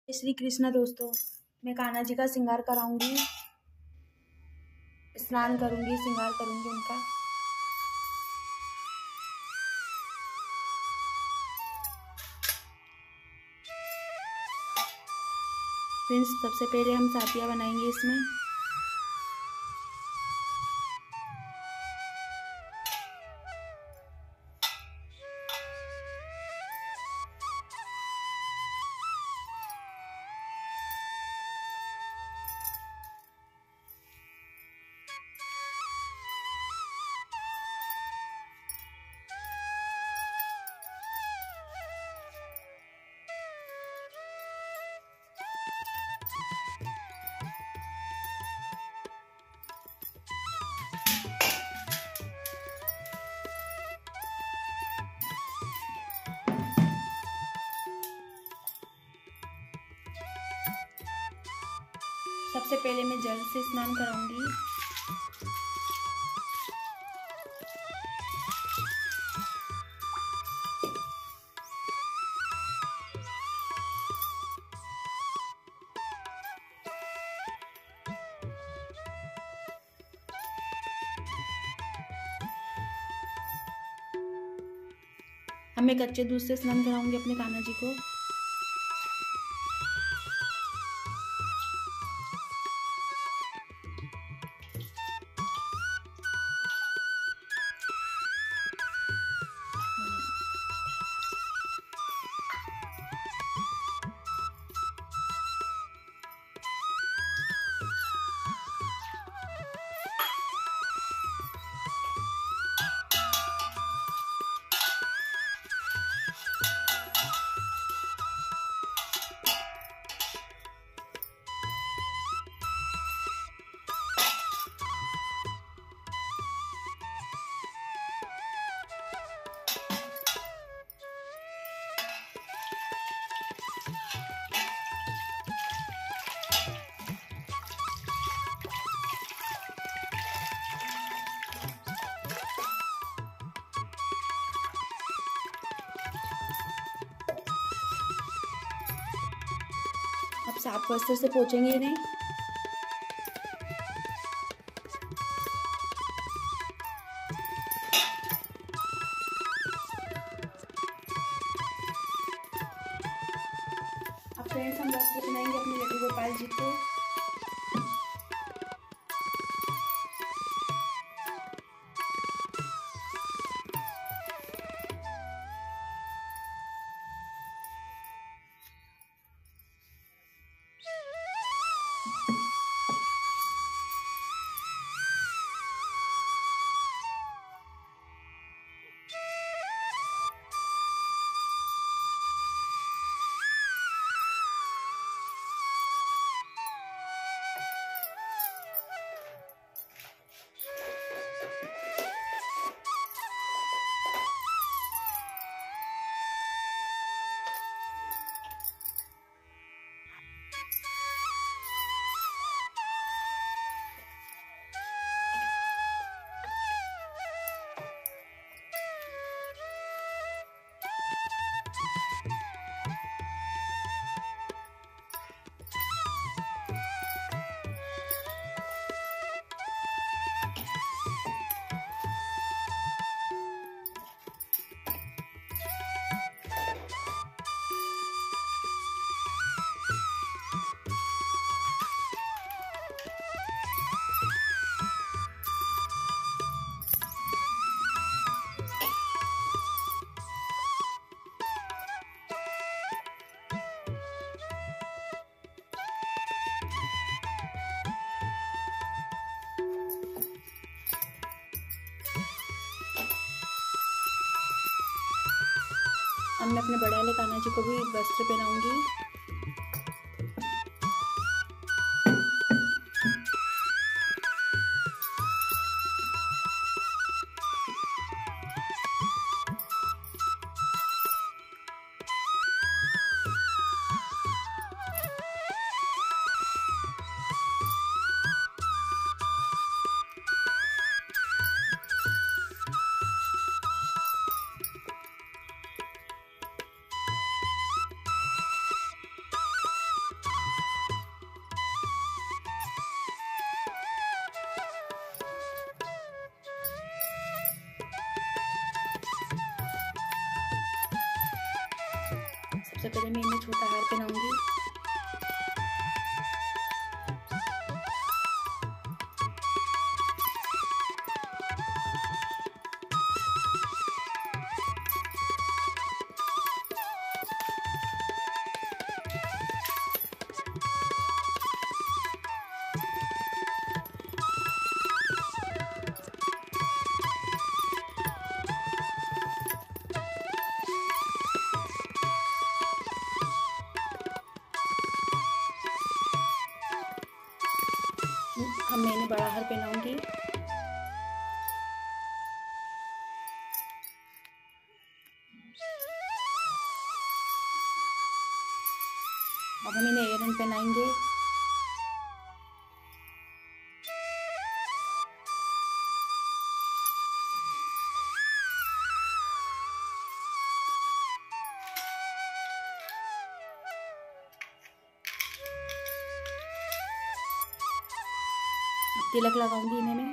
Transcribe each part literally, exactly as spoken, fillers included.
श्री कृष्ण दोस्तों, मैं कान्हा जी का श्रृंगार कराऊंगी, स्नान करूंगी, श्रृंगार करूंगी उनका। फ्रेंड्स, सबसे पहले हम साथिया बनाएंगे इसमें। सबसे पहले मैं जल से स्नान कराऊंगी। अब मैं कच्चे दूध से स्नान कराऊंगी अपने कान्हा जी को। अब साफ वस्त्र से पोंछेंगे इन्हें। अब फ्रेंड्स, हम वस्त्र पहनाएंगे अपने लड्डू गोपाल जी को। अब मैं अपने बड़े वाले कान्हा जी को भी वस्त्र पहनाऊंगी। सबसे पहले मैं इन्हें छोटा हार पहनाऊंगी। अब मैंने बड़ा हार पहनाऊंगी। अब हम इन्हें एयररिंग पहनाएंगे। तिलक लगाऊंगी इन्हें मैं।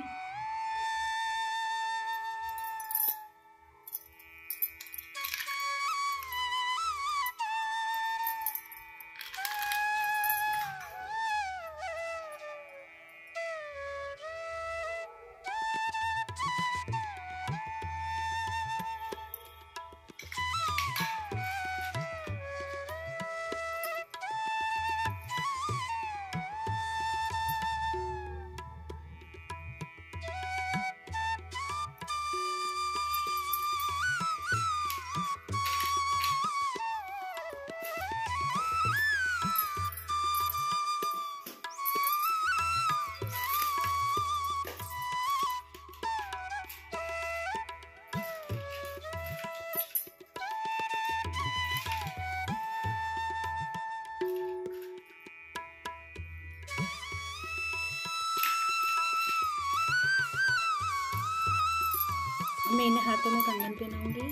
मैं इन्हें हाथों में कंगन पहनाऊंगी।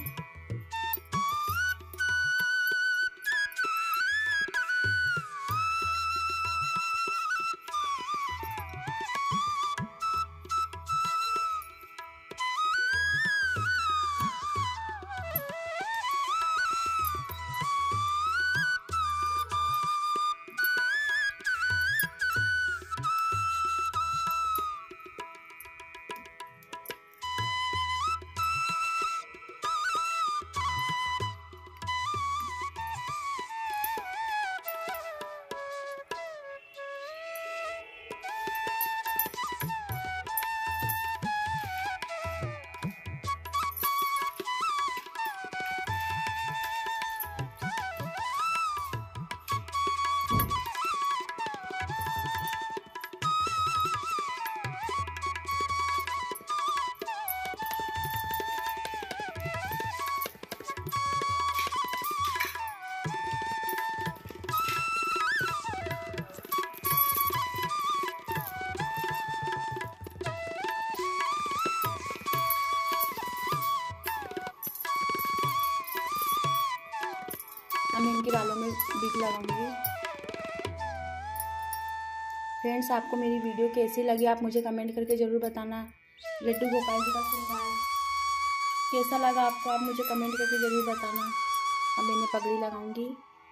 अब मैं इनके बालों में बीट लगाऊंगी। फ्रेंड्स, आपको मेरी वीडियो कैसी लगी आप मुझे कमेंट करके ज़रूर बताना। लड्डू गोपाल जी का श्रृंगार कैसा लगा आपको आप मुझे कमेंट करके ज़रूर बताना। अब मैं इन्हें पगड़ी लगाऊंगी।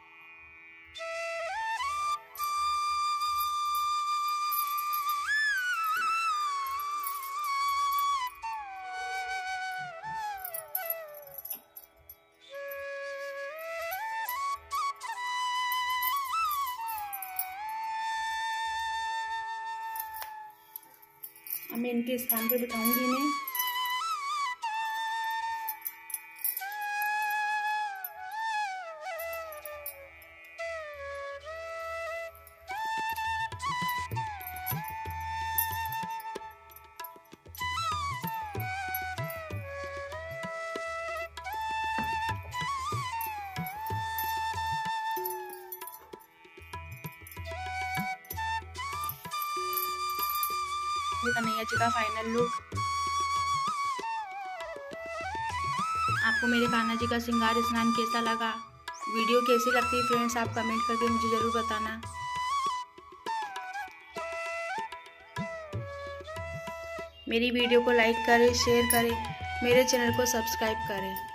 अब मैं इनके स्थान पे बिठाऊंगी इन्हें। कन्हैया जी का फाइनल लुक। आपको मेरे कान्हा जी का श्रृंगार स्नान कैसा लगा, वीडियो कैसी लगती है फ्रेंड्स, आप कमेंट करके मुझे ज़रूर बताना। मेरी वीडियो को लाइक करें, शेयर करें, मेरे चैनल को सब्सक्राइब करें।